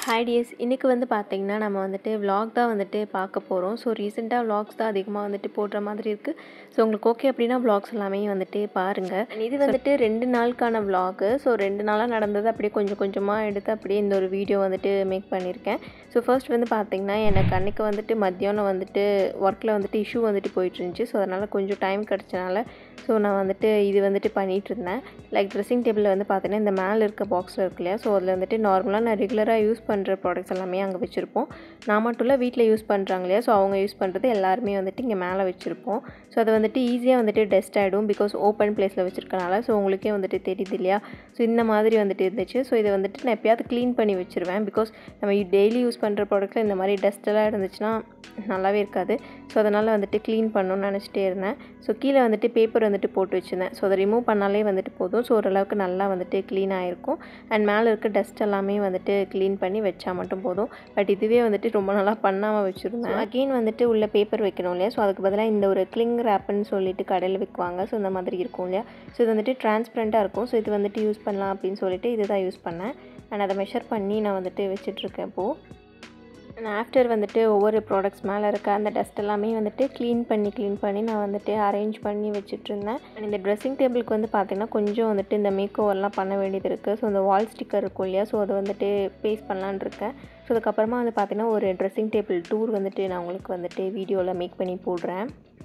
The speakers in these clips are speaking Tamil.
ஹாய் டியர்ஸ், இன்றைக்கி வந்து பார்த்திங்கன்னா நம்ம வந்துட்டு விலாக் தான் வந்துட்டு பார்க்க போகிறோம். ஸோ ரீசெண்டாக விலாக்ஸ் தான் அதிகமாக வந்துட்டு போடுற மாதிரி இருக்குது. ஸோ உங்களுக்கு ஓகே அப்படின்னா விலாக்ஸ் எல்லாமே வந்துட்டு பாருங்கள். இது வந்துட்டு 2 நாளுக்கான விலாகு. ஸோ 2 நாளாக நடந்தது அப்படியே கொஞ்சம் கொஞ்சமாக எடுத்து அப்படியே இந்த ஒரு வீடியோ வந்துட்டு மேக் பண்ணியிருக்கேன். ஸோ ஃபர்ஸ்ட் வந்து பார்த்திங்கன்னா எனக்கு அன்றைக்கி வந்துட்டு மத்தியானம் வந்துட்டு ஒர்க்கில் வந்துட்டு இஷ்யூ வந்துட்டு போயிட்டு இருந்துச்சு. ஸோ அதனால் கொஞ்சம் டைம் கிடச்சனால ஸோ நான் வந்துட்டு இது வந்துட்டு பண்ணிகிட்டு இருந்தேன். லைக் ட்ரெஸ்ஸிங் டேபிளில் வந்து பார்த்தீங்கன்னா இந்த மேலே இருக்க பாக்ஸில் இருக்கு இல்லையா, ஸோ அதில் வந்துட்டு நார்மலாக நான் ரெகுலராக யூஸ் பண்ணுற ப்ராடக்ட்ஸ் எல்லாமே அங்கே வச்சுருப்போம். நான் மட்டும் இல்லை, வீட்டில் யூஸ் பண்ணுறாங்க இல்லையா, ஸோ அவங்க யூஸ் பண்ணுறது எல்லாருமே வந்துட்டு இங்கே மேலே வச்சுருப்போம். ஸோ அது வந்துட்டு ஈஸியாக வந்துட்டு டஸ்ட் ஆகிடும், பிகாஸ் ஓப்பன் பிளேஸில் வச்சுருக்கனால. ஸோ உங்களுக்கே வந்துட்டு தெரியுது இல்லையா, ஸோ இந்த மாதிரி வந்துட்டு இருந்துச்சு. ஸோ இதை வந்துட்டு நான் எப்போயாவது க்ளீன் பண்ணி வச்சுருவேன், பிகாஸ் நம்ம டெய்லி யூஸ் பண்ணுற ப்ராடக்ட்டில் இந்த மாதிரி டஸ்ட்டெல்லாம் இருந்துச்சுன்னா நல்லாவே இருக்காது. ஸோ அதனால் வந்துட்டு க்ளீன் பண்ணணும்னு நினச்சிட்டே இருந்தேன். ஸோ கீழே வந்துட்டு பேப்பர் வந்துட்டு போட்டு வச்சுருந்தேன். ஸோ அதை ரிமூவ் பண்ணாலே வந்துட்டு போதும். ஸோ ஓரளவுக்கு நல்லா வந்துட்டு க்ளீன் ஆகிருக்கும். அண்ட் மேலே இருக்க டஸ்ட் எல்லாமே வந்துட்டு க்ளீன் பண்ணி வச்சா மட்டும் போதும். பட் இதுவே வந்துட்டு ரொம்ப நாளாக பண்ணாமல் வச்சுருந்தேன். அகெயின் வந்துட்டு உள்ள பேப்பர் வைக்கணும் இல்லையா, ஸோ அதுக்கு பதிலாக இந்த ஒரு கிளிங் ரேப்புன்னு சொல்லிட்டு கடையில் விற்குவாங்க. ஸோ இந்த மாதிரி இருக்கும் இல்லையா, ஸோ இது வந்துட்டு டிரான்ஸ்பரண்ட்டாக இருக்கும். ஸோ இது வந்துட்டு யூஸ் பண்ணலாம் அப்படின்னு சொல்லிட்டு இது தான் யூஸ் பண்ணேன். அண்ட் அதை மெஷர் பண்ணி நான் வந்துட்டு வச்சிட்ருக்கேன் இப்போது. அண்ட் ஆஃப்டர் வந்துட்டு ஒவ்வொரு ப்ராடக்ட்ஸ் மேலே இருக்க அந்த டஸ்ட் எல்லாமே வந்துட்டு க்ளீன் பண்ணி நான் வந்துட்டு அரேஞ்ச் பண்ணி வச்சுட்ருந்தேன். அண்ட் இந்த ட்ரெஸ்ஸிங் டேபிளுக்கு வந்து பார்த்திங்கன்னா கொஞ்சம் வந்துட்டு இந்த மேக் ஓவர்லாம் பண்ண வேண்டியது இருக்குது. ஸோ இந்த வால் ஸ்டிக்கர் இருக்கும் இல்லையா, ஸோ அதை வந்துட்டு பேஸ்ட் பண்ணலான்னு இருக்கேன். ஸோ அதுக்கப்புறமா வந்து பார்த்திங்கன்னா ஒரு ட்ரெஸ்ஸிங் டேபிள் டூர் வந்துட்டு நான் உங்களுக்கு வந்துட்டு வீடியோவில் மேக் பண்ணி போடுறேன்.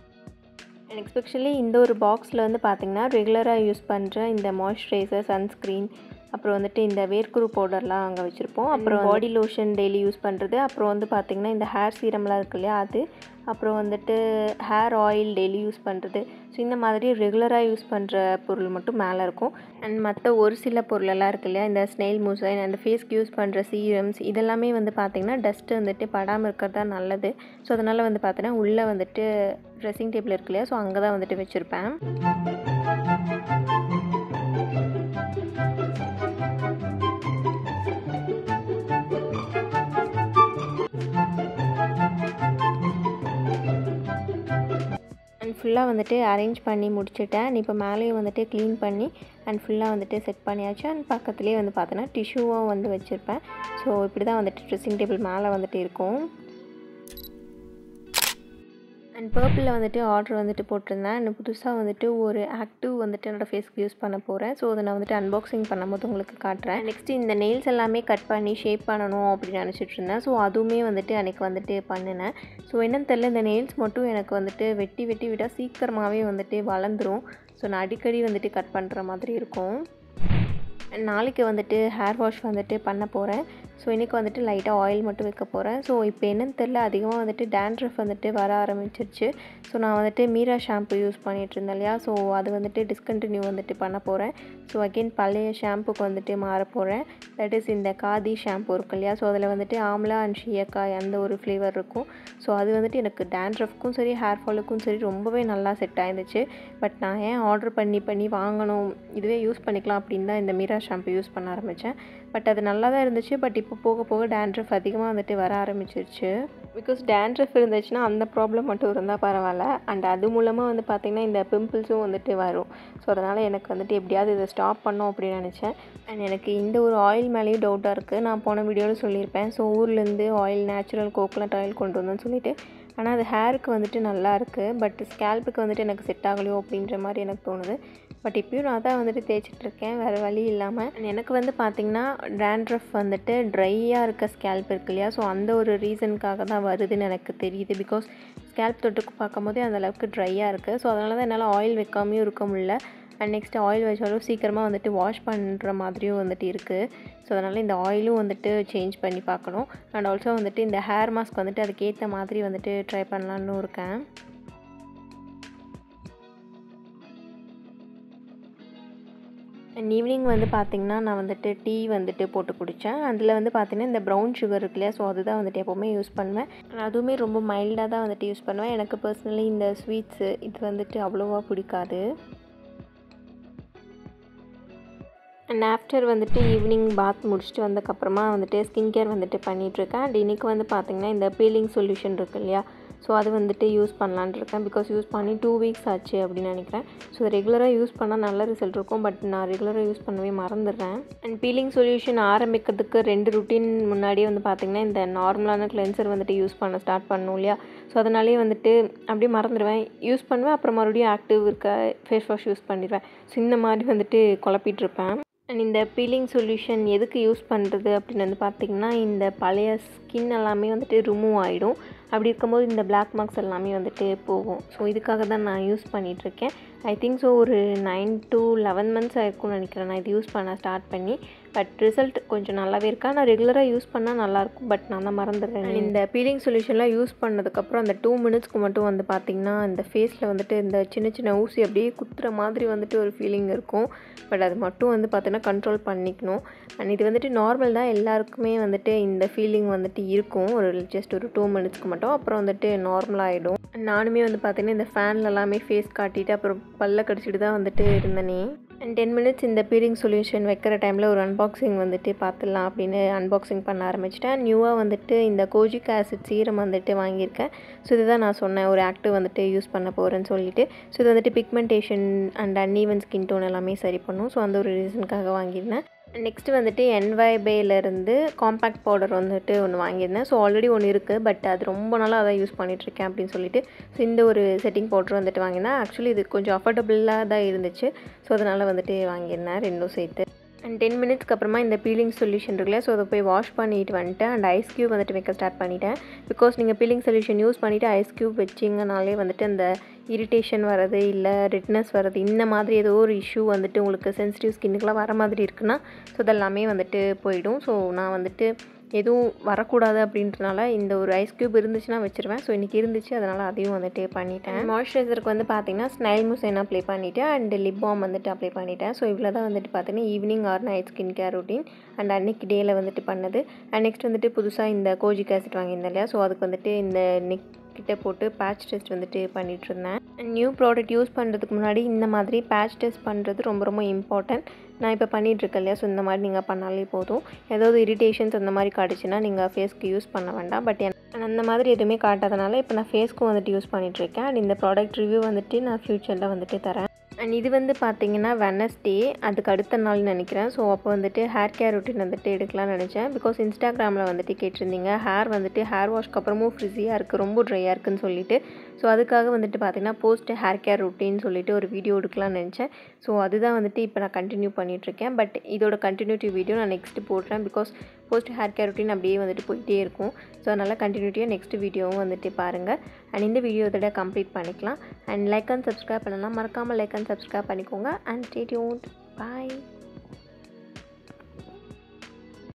அண்ட் எஸ்பெஷலி இந்த ஒரு பாக்ஸில் வந்து பார்த்திங்கன்னா ரெகுலராக யூஸ் பண்ணுற இந்த மாய்ஸ்சரைசர், சன்ஸ்க்ரீன், அப்புறம் வந்துட்டு இந்த வேர்க்குரு பவுடர்லாம் அங்கே வச்சுருப்போம். அப்புறம் பாடி லோஷன் டெய்லி யூஸ் பண்ணுறது, அப்புறம் வந்து பார்த்திங்கன்னா இந்த ஹேர் சீரம்லாம் இருக்கு இல்லையா அது, அப்புறம் வந்துட்டு ஹேர் ஆயில் டெய்லி யூஸ் பண்ணுறது. ஸோ இந்த மாதிரி ரெகுலராக யூஸ் பண்ணுற பொருள் மட்டும் மேலே இருக்கும். அண்ட் மற்ற ஒரு சில பொருளெல்லாம் இருக்கு இல்லையா, இந்த ஸ்னெயில் மூசைன் அண்ட் ஃபேஸ்க்கு யூஸ் பண்ணுற சீரம்ஸ், இதெல்லாமே வந்து பார்த்திங்கன்னா டஸ்ட்டு வந்துட்டு படாமல் இருக்கிறது தான் நல்லது. ஸோ அதனால் வந்து பார்த்தீங்கன்னா உள்ளே வந்துட்டு ட்ரெஸ்ஸிங் டேபிள் இருக்கு இல்லையா, ஸோ அங்கே தான் வந்துட்டு வச்சுருப்பேன். அண்ட் ஃபுல்லாக வந்துட்டு அரேஞ்ச் பண்ணி முடிச்சுட்டேன். இப்போ மேலேயும் வந்துட்டு க்ளீன் பண்ணி அண்ட் ஃபுல்லாக வந்துட்டு செட் பண்ணியாச்சு. அண்ட் பக்கத்துலேயே வந்து பார்த்தோன்னா டிஷ்யூவும் வந்து வச்சுருப்பேன். ஸோ இப்படி தான் வந்துட்டு ட்ரெஸ்ஸிங் டேபிள் மேலே வந்துட்டு இருக்கும். அண்ட் பர்பிளில் வந்துட்டு ஆர்டர் வந்துட்டு போட்டிருந்தேன். அண்ட் புதுசாக வந்துட்டு ஒரு ஆக்டிவ் வந்துட்டு என்னோடய ஃபேஸ்க்கு யூஸ் பண்ண போகிறேன். ஸோ அதை நான் வந்துட்டு அன்பாக்சிங் பண்ணும்போது உங்களுக்கு காட்டுறேன். நெக்ஸ்ட்டு இந்த நெயில்ஸ் எல்லாமே கட் பண்ணி ஷேப் பண்ணணும் அப்படின்னு நினச்சிட்டு இருந்தேன். ஸோ அதுவுமே வந்துட்டு அன்றைக்கி வந்துட்டு பண்ணினேன். ஸோ என்னன்னு தெரியல, இந்த நெயில்ஸ் மட்டும் எனக்கு வந்துட்டு வெட்டி விட்டால் சீக்கிரமாகவே வந்துட்டு வளர்ந்துடும். ஸோ நான் அடிக்கடி வந்துட்டு கட் பண்ணுற மாதிரி இருக்கும். நாளைக்கு வந்துட்டு ஹேர் வாஷ் வந்துட்டு பண்ண போகிறேன். ஸோ இன்றைக்கி வந்துட்டு லைட்டாக ஆயில் மட்டும் வைக்க போகிறேன். ஸோ இப்போ என்னன்னு தெரில, அதிகமாக வந்துட்டு டேண்ட்ரஃப் வந்துட்டு வர ஆரம்பிச்சிருச்சு. ஸோ நான் வந்துட்டு மீரா ஷாம்பு யூஸ் பண்ணிகிட்டு இருந்தேன் இல்லையா, ஸோ அது வந்துட்டு டிஸ்கண்டினியூ வந்துட்டு பண்ண போகிறேன். ஸோ அகெயின் பழைய ஷாம்புக்கு வந்துட்டு மாற போகிறேன். தட் இஸ் இந்த காதி ஷாம்பு இருக்கு இல்லையா, ஸோ அதில் வந்துட்டு ஆம்லா அண்ட் ஷியக்காய் அந்த ஒரு ஃப்ளேவர் இருக்கும். ஸோ அது வந்துட்டு எனக்கு டேண்ட்ரஃப்க்கும் சரி ஹேர் ஃபாலுக்கும் சரி ரொம்பவே நல்லா செட் ஆயிருந்துச்சு. பட் நான் ஏன் ஆர்டர் பண்ணி வாங்கணும், இதுவே யூஸ் பண்ணிக்கலாம் அப்படின்னு தான் இந்த மீரா ஷாம்பு யூஸ் பண்ண ஆரம்பித்தேன். பட் அது நல்லா தான் இருந்துச்சு. பட் இப்போ போக போக டேண்ட்ரஃப் அதிகமாக வந்துட்டு வர ஆரம்பிச்சிருச்சு. பிகாஸ் டேண்ட்ரஃப் இருந்துச்சுன்னா அந்த ப்ராப்ளம் மட்டும் இருந்தால் பரவாயில்ல. அண்ட் அது மூலமாக வந்து பார்த்திங்கன்னா இந்த பிம்பிள்ஸும் வந்துட்டு வரும். ஸோ அதனால் எனக்கு வந்துட்டு எப்படியாவது இதை ஸ்டாப் பண்ணோம் அப்படின்னு நினச்சேன். அண்ட் எனக்கு இந்த ஒரு ஆயில் மேலேயும் டவுட்டாக இருக்குது. நான் போன வீடியோவில் சொல்லியிருப்பேன். ஸோ ஊர்லேருந்து ஆயில் நேச்சுரல் கோகோனட் ஆயில் கொண்டு வந்தோன்னு சொல்லிட்டு. ஆனால் அது ஹேருக்கு வந்துட்டு நல்லா இருக்குது. பட் ஸ்கேல்ப்புக்கு வந்துட்டு எனக்கு செட் ஆகலையோ அப்படின்ற மாதிரி எனக்கு தோணுது. பட் இப்போயும் நான் தான் வந்துட்டு தேய்ச்சிட்ருக்கேன், வேறு வழி இல்லாமல். எனக்கு வந்து பார்த்திங்கன்னா டேண்ட்ரஃப் வந்துட்டு ட்ரையாக இருக்க ஸ்கேல்ப் இருக்கு இல்லையா, ஸோ அந்த ஒரு ரீசனுக்காக தான் வருதுன்னு எனக்கு தெரியுது. பிகாஸ் ஸ்கேல்ப் தொட்டுக்கு பார்க்கும்போதே அந்தளவுக்கு ட்ரையாக இருக்குது. ஸோ அதனால தான் என்னால் ஆயில் வைக்காமையும் இருக்க முடியல. அண்ட் நெக்ஸ்ட்டு ஆயில் வச்சாலும் சீக்கிரமாக வந்துட்டு வாஷ் பண்ணுற மாதிரியும் வந்துட்டு இருக்குது. ஸோ அதனால் இந்த ஆயிலும் வந்துட்டு சேஞ்ச் பண்ணி பார்க்கணும். அண்ட் ஆல்சோ வந்துட்டு இந்த ஹேர் மாஸ்க் வந்துட்டு அதுக்கேற்ற மாதிரி வந்துட்டு ட்ரை பண்ணலான்னு இருக்கேன். அண்ட் ஈவினிங் வந்து பார்த்திங்கன்னா நான் வந்துட்டு டீ வந்துட்டு போட்டு குடித்தேன். அதில் வந்து பார்த்திங்கன்னா இந்த ப்ரௌன் சுகர் இருக்கு இல்லையா, ஸோ அதுதான் வந்துட்டு எப்போவுமே யூஸ் பண்ணுவேன். அதுவுமே ரொம்ப மைல்டாக தான் வந்துட்டு யூஸ் பண்ணுவேன். எனக்கு பர்சனலி இந்த ஸ்வீட்ஸு இது வந்துட்டு அவ்வளோவா பிடிக்காது. அண்ட் ஆஃப்டர் வந்துட்டு ஈவினிங் பாத் முடிச்சுட்டு வந்ததுக்கப்புறமா வந்துட்டு ஸ்கின் கேர் வந்துட்டு பண்ணிகிட்ருக்கேன். அண்ட் இன்றைக்கி வந்து பார்த்திங்கன்னா இந்த பீலிங் சொல்யூஷன் இருக்குது இல்லையா, ஸோ அது வந்துட்டு யூஸ் பண்ணலான்னு இருக்கேன். பிகாஸ் யூஸ் பண்ணி 2 வீக்ஸ் ஆச்சு அப்படின்னு நினைக்கிறேன். ஸோ ரெகுலராக யூஸ் பண்ணால் நல்ல ரிசல்ட் இருக்கும். பட் நான் ரெகுலராக யூஸ் பண்ணவே மறந்துடுறேன். அண்ட் பீலிங் சொல்யூஷன் ஆரம்பிக்கிறதுக்கு 2 ரொட்டீன் முன்னாடியே வந்து பார்த்திங்கன்னா இந்த நார்மலான கிளென்சர் வந்துட்டு யூஸ் பண்ண ஸ்டார்ட் பண்ணணும் இல்லையா. ஸோ அதனாலே வந்துட்டு அப்படியே மறந்துடுவேன். யூஸ் பண்ணுவேன், அப்புறம் மறுபடியும் ஆக்டிவ் இருக்க ஃபேஸ் வாஷ் யூஸ் பண்ணிடுவேன். ஸோ இந்த மாதிரி வந்துட்டு குழப்பிட்டுருப்பேன். அண்ட் இந்த பீலிங் சொல்யூஷன் எதுக்கு யூஸ் பண்ணுறது அப்படின்னு வந்து பார்த்திங்கன்னா, இந்த பழைய ஸ்கின் எல்லாமே வந்துட்டு ரிமூவ் ஆகிடும். அப்படி இருக்கும்போது இந்த பிளாக் மார்க்ஸ் எல்லாமே வந்துட்டு போகும். ஸோ இதுக்காக தான் நான் யூஸ் பண்ணிகிட்ருக்கேன். ஐ திங்க் ஸோ ஒரு 9 to 11 months ஆயிருக்கும்னு நினைக்கிறேன் நான் இது யூஸ் பண்ண ஸ்டார்ட் பண்ணி. பட் ரிசல்ட் கொஞ்சம் நல்லாவே இருக்கா. நான் ரெகுலராக யூஸ் பண்ணால் நல்லாயிருக்கும். பட் நான் தான் மறந்துடுறேன். இந்த பீலிங் சொல்யூஷன்லாம் யூஸ் பண்ணதுக்கப்புறம் அந்த 2 minutesக்கு மட்டும் வந்து பார்த்திங்கன்னா இந்த ஃபேஸில் வந்துட்டு இந்த சின்ன சின்ன ஊசி அப்படியே குத்துற மாதிரி வந்துட்டு ஒரு ஃபீலிங் இருக்கும். பட் அது மட்டும் வந்து பார்த்தீங்கன்னா கண்ட்ரோல் பண்ணிக்கணும். அண்ட் இது வந்துட்டு நார்மல் தான், எல்லாருக்குமே வந்துட்டு இந்த ஃபீலிங் வந்துட்டு இருக்கும். ஒரு ஜஸ்ட் ஒரு 2 minutesக்கு மட்டும், அப்புறம் வந்துட்டு நார்மலாகிடும். நானுமே வந்து பார்த்தீங்கன்னா இந்த ஃபேனில் எல்லாமே ஃபேஸ் காட்டிட்டு அப்புறம் பல்ல கடிச்சிட்டு தான் வந்துட்டு இருந்தேனே. அண்ட் 10 minutes இந்த பீலிங் சொல்யூஷன் வைக்கிற டைமில் ஒரு அன்பாக்சிங் வந்துட்டு பார்த்துடலாம் அப்படின்னு அன்பாக்சிங் பண்ண ஆரம்பிச்சிட்டேன். நியூவாக வந்துட்டு இந்த கோஜிக் ஆசிட் சீரம் வந்துட்டு வாங்கியிருக்கேன். ஸோ இதுதான் நான் சொன்னேன் ஒரு ஆக்டிவ் வந்துட்டு யூஸ் பண்ண போகிறேன்னு சொல்லிட்டு. ஸோ இது வந்துட்டு pigmentation and uneven skin tone எல்லாமே சரி பண்ணும். ஸோ அந்த ஒரு ரீசனுக்காக வாங்கியிருந்தேன். நெக்ஸ்ட்டு வந்துட்டு என்வைபேலேருந்து காம்பேக்ட் பவுடர் வந்துட்டு ஒன்று வாங்கியிருந்தேன். ஸோ ஆல்ரெடி ஒன்று இருக்குது, பட் அது ரொம்ப நாளாக அதை யூஸ் பண்ணிகிட்ருக்கேன் அப்படின்னு சொல்லிட்டு ஸோ இந்த ஒரு செட்டிங் பவுடர் வந்துட்டு வாங்கியிருந்தேன். ஆக்சுவலி இது கொஞ்சம் அஃபோர்டபுளாக தான் இருந்துச்சு. ஸோ அதனால் வந்துட்டு வாங்கியிருந்தேன் ரெண்டும் சேர்த்து. அண்ட் 10 minutesக்கு அப்புறமா இந்த பீலிங் சொல்யூஷன் இருக்குல்ல, ஸோ அதை போய் வாஷ் பண்ணிட்டு வந்துட்டேன். அண்ட் ஐஸ் க்யூப் வந்துட்டு வைக்க ஸ்டார்ட் பண்ணிட்டேன். பிகாஸ் நீங்கள் பீலிங் சொல்யூஷன் யூஸ் பண்ணிவிட்டு ஐஸ் க்யூப் வச்சிங்கனாலே வந்துட்டு அந்த இரிட்டேஷன் வர்றது இல்லை ரெட்னஸ் வர்றது இந்த மாதிரி ஏதோ ஒரு இஷ்யூ வந்துட்டு உங்களுக்கு சென்சிட்டிவ் ஸ்கின்னுக்குலாம் வர மாதிரி இருக்குன்னா ஸோ இதெல்லாமே வந்துட்டு போயிடும். ஸோ நான் வந்துட்டு எதுவும் வரக்கூடாது அப்படின்றனால இந்த ஒரு ஐஸ் க்யூப் இருந்துச்சுன்னா வச்சுருவேன். ஸோ இன்றைக்கி இருந்துச்சு, அதனால் அதையும் வந்துட்டு பண்ணிட்டேன். மாய்ஸ்சரைசருக்கு வந்து பார்த்திங்கன்னா ஸ்னைல் முசைன் அப்ளை பண்ணிவிட்டேன். அண்ட் லிப் பாம் வந்துட்டு அப்ளை பண்ணிட்டேன். ஸோ இவ்வளோ தான் வந்துட்டு பார்த்திங்கன்னா evening or night skin care routine. And அன்றைக்கி டேயில் வந்துட்டு பண்ணது. அண்ட் நெக்ஸ்ட் வந்துட்டு புதுசாக இந்த கோஜிக் ஆசிட் வாங்கியிருந்தேன் இல்லையா, ஸோ அதுக்கு வந்துட்டு இந்த நெக் கிட்ட போட்டு பேட்ச் டெஸ்ட் வந்துட்டு பண்ணிகிட்ருந்தேன். நியூ ப்ராடக்ட் யூஸ் பண்ணுறதுக்கு முன்னாடி இந்த மாதிரி பேட்ச் டெஸ்ட் பண்ணுறது ரொம்ப ரொம்ப இம்பார்ட்டன்ட். நான் இப்போ பண்ணிகிட்ருக்கேன் இல்லையா, ஸோ இந்த மாதிரி நீங்கள் பண்ணாலே போதும். ஏதாவது இரிட்டேஷன்ஸ் அந்த மாதிரி காட்டுச்சுன்னா நீங்கள் ஃபேஸ்க்கு யூஸ் பண்ண வேண்டாம். பட் அந்த மாதிரி எதுவுமே காட்டாதனால இப்போ நான் ஃபேஸ்க்கும் வந்துட்டு யூஸ் பண்ணிகிட்ருக்கேன். அண்ட் இந்த ப்ராடக்ட் ரிவ்யூ வந்துட்டு நான் ஃப்யூச்சரில் வந்துட்டு தரேன். அண்ட் இது வந்து பார்த்திங்கன்னா வெனஸ்டே, அதுக்கு அடுத்த நாள் நினைக்கிறேன். ஸோ அப்போ வந்துட்டு ஹேர் கேர் ரொட்டீன் வந்துட்டு எடுக்கலாம்னு நினச்சேன். பிகாஸ் இன்ஸ்டாகிராமில் வந்துட்டு கேட்டிருந்தீங்க ஹேர் வந்துட்டு ஹேர் வாஷ்க்கு அப்புறமும் ஃப்ரிஸியாக இருக்குது, ரொம்ப ட்ரையாக இருக்குதுன்னு சொல்லிட்டு. ஸோ அதுக்காக வந்துட்டு பார்த்திங்கன்னா போஸ்ட் ஹேர் கேர் ரொட்டீன் சொல்லிட்டு ஒரு வீடியோ எடுக்கலாம்னு நினச்சேன். ஸோ அதுதான் வந்துட்டு இப்போ நான் கண்டினியூ பண்ணிகிட்ருக்கேன். பட் இதோட கண்டினியூட்டி வீடியோ நான் நெக்ஸ்ட்டு போடுறேன். Because post hair care routine அப்படியே வந்துட்டு போயிட்டே இருக்கும். ஸோ அதனால் கண்டினியூட்டியாக நெக்ஸ்ட் வீடியோவும் வந்துட்டு பாருங்கள். அண்ட் இந்த வீடியோ இதோட கம்ப்ளீட் பண்ணிக்கலாம். அண்ட் லைக் அண்ட் சப்ஸ்கிரைப் பண்ணலாம், மறக்காமல் லைக் அண்ட் சப்ஸ்கிரைப் பண்ணிக்கோங்க. And stay tuned. பாய்.